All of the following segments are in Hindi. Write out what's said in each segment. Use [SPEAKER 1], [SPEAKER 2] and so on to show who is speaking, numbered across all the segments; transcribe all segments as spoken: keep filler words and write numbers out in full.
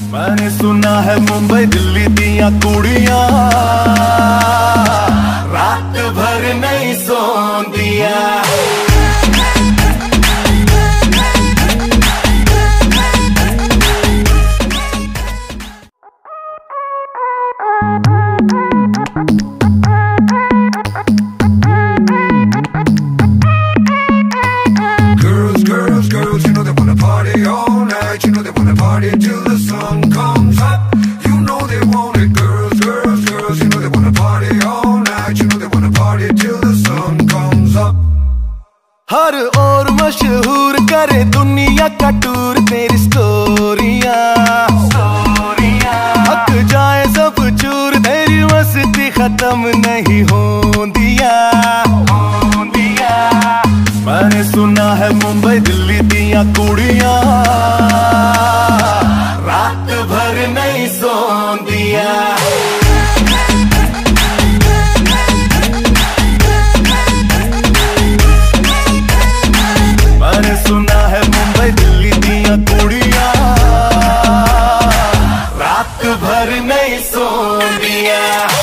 [SPEAKER 1] मैंने सुना है मुंबई दिल्ली दिया कुड़ियां रात भर नहीं Sondiya.
[SPEAKER 2] Girls, girls, girls, you know they wanna party all night. You know they wanna party till the sun comes up. You know they want it. Girls, girls, girls, you know they wanna party all night. You know they wanna party till the sun comes up.
[SPEAKER 1] हर ओर मशहूर करे दुनिया का टूर तेरी स्टोरियां, हक जाए सब चूर तेरी मस्ती खत्म नहीं होंदिया। मैंने सुना है मुंबई दिल्ली दिया कुड़ियां रात भर नहीं सोंदिया। मैंने सुना है मुंबई दिल्ली दिया कुड़ियां रात भर नहीं सोंदिया।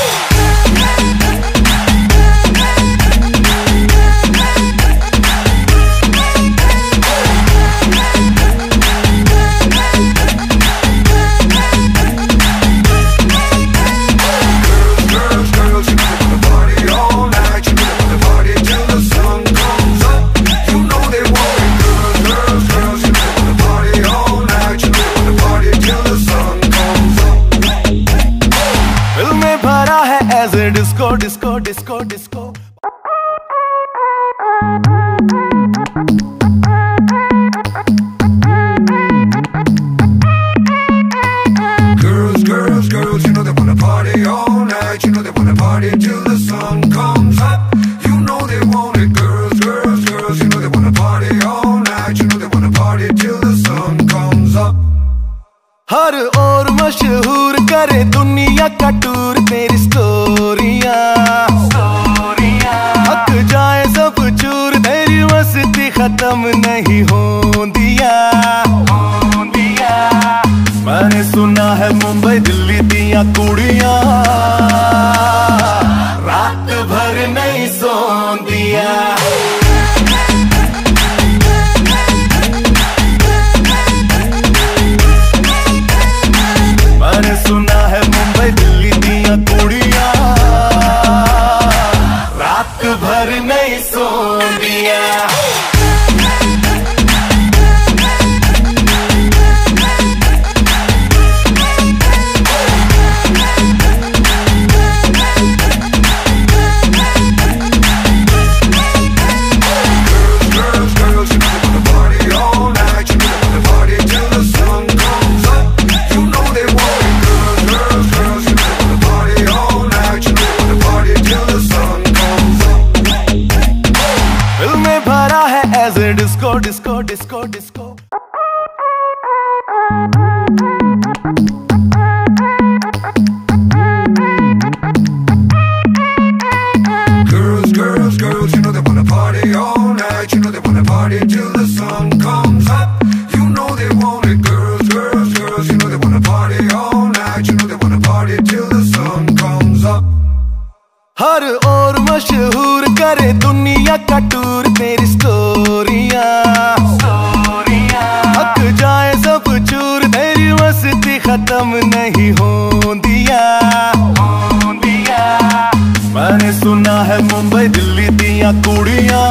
[SPEAKER 1] Disco disco disco disco
[SPEAKER 2] Girls, girls, girls, you know they wanna party all night. You know they wanna party till the sun comes up. You know they want it. Girls, girls, girls, you know they wanna party all night. You know they wanna party till the sun comes up.
[SPEAKER 1] हर ओर मशहूर करे दुनिया का टूर तेरी स्टोरियां, हक जाए सब चूर तेरी मस्ती खत्म नहीं होंदिया। मैंने सुना है मुंबई दिल्ली दिया कुड़ियां रात भर नहीं सोंदिया। मैंने सुना है मुंबई दिल्ली दिया कुड़ियां रात भर नहीं सोंदिया। Disco disco disco disco
[SPEAKER 2] Girls, girls, girls, you know they wanna party all night. You know they wanna party till the sun comes up. You know they want it. Girls, girls, girls, you know they wanna party all night. You know they wanna party till the sun comes up.
[SPEAKER 1] हर ओर मशहूर करे दुनिया का टूर तेरी स्टोरियां, हक जाए सब चूर तेरी मस्ती खत्म नहीं होंदिया। मैंने सुना है मुंबई दिल्ली दिया कुड़ियां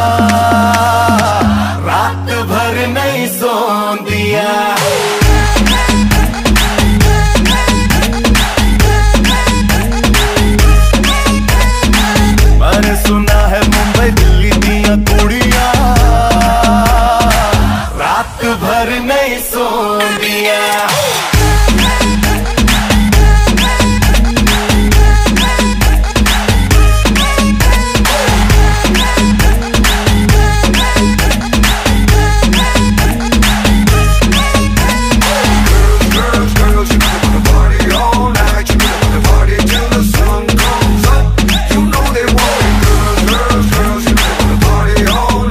[SPEAKER 1] रात भर नहीं सोंदिया। मैंने सुना है मुंबई दिल्ली दिया कुड़ियां रात भर नहीं सोंदिया।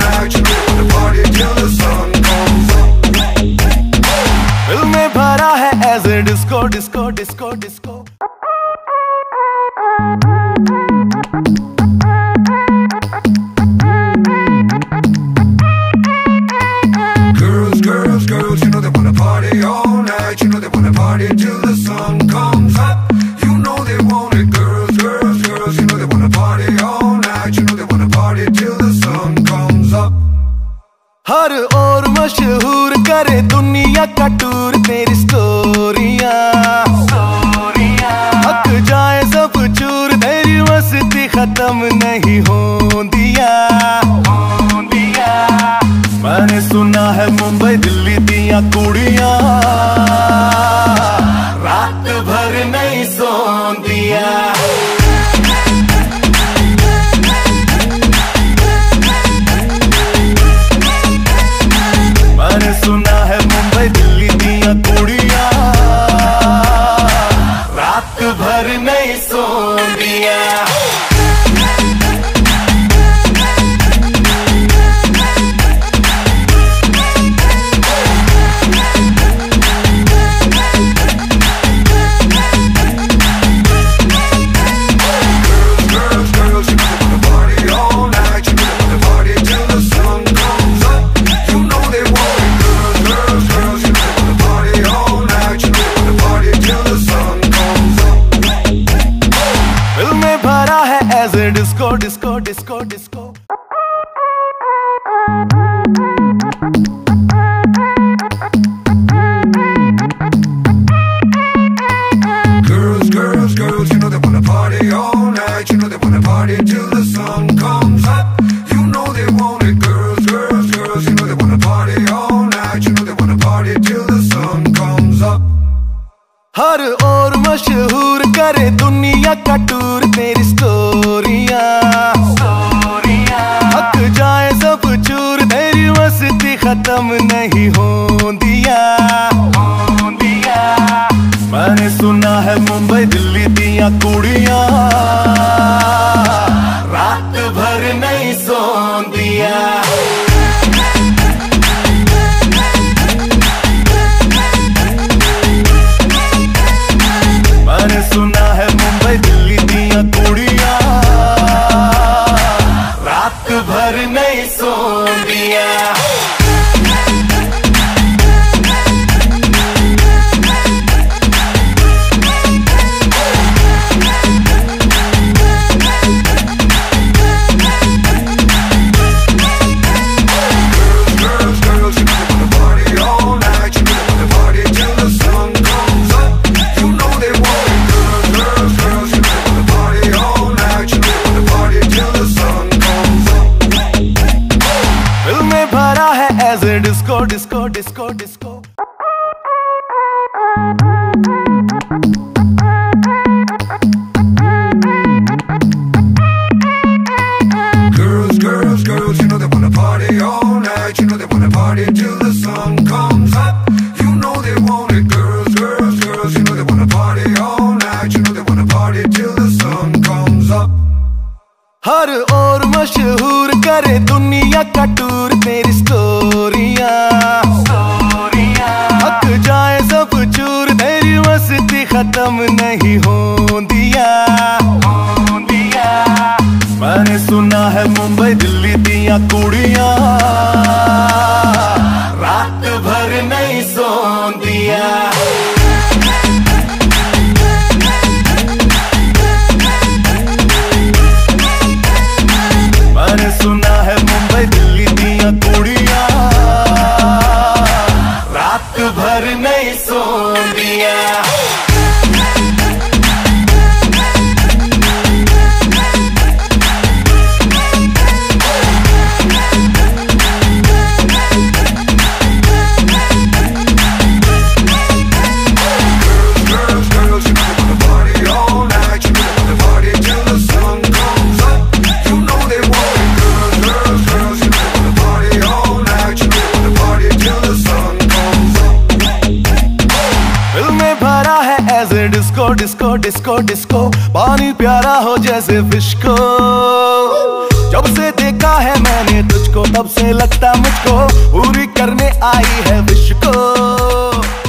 [SPEAKER 1] भरा है as a disco disco disco disco.
[SPEAKER 2] Girls, girls, girls, you know they wanna party all night. You know they wanna party till the sun comes up. You know they want it. Girls, girls, girls, you know they wanna party all night. You know they wanna party till the sun comes up.
[SPEAKER 1] हर ओर मशहूर करे दुनिया का टूर तेरी स्टोरियां, हक जाए सब चूर तेरी मस्ती खत्म नहीं होंदिया। मैंने सुना है मुंबई दिल्ली दिया कुड़ियां रात भर नहीं सोंदिया। मैंने सुना है मुंबई दिल्ली दिया कुड़ियां रात भर नहीं Sondiya. As a disco, disco, disco, disco.
[SPEAKER 2] Girls, girls, girls, you know they wanna party all night. You know they wanna party till the sun comes up. You know they want it. Girls, girls, girls, you know they wanna party all night. You know they wanna party till the sun comes up.
[SPEAKER 1] हर ओर मशहूर करे दुनिया का टूर तेरी स्टोरियां, हक जाए सब चूर तेरी मस्ती खत्म नहीं होंदिया। मैंने सुना है मुंबई दिल्ली दिया कुड़ियां रात भर नहीं सोंदिया। मैंने सुना है मुंबई दिल्ली दिया कुड़ियां रात भर नहीं Sondiya. As a disco, disco, disco, disco.
[SPEAKER 2] Girls, girls, girls, you know they wanna party all night. You know they wanna party till the sun comes up. You know they want it. Girls, girls, girls, you know they wanna party all night. You know they wanna party till the sun comes up.
[SPEAKER 1] हर ओर मशहूर करे दुनिया का टूर तेरी स्टोरियां, हक जाए सब चूर तेरी मस्ती खत्म नहीं होंदिया। मैंने सुना है मुंबई दिल्ली दिया कुड़ियां रात भर नहीं सोंदिया। मैंने सुना है मुंबई दिल्ली दिया कुड़ियां रात भर नहीं सोंदिया। डिस्को डिस्को डिस्को डिस्को पानी प्यारा हो जैसे फिश को। जब से देखा है मैंने तुझको तब से लगता मुझको पूरी करने आई है विश को।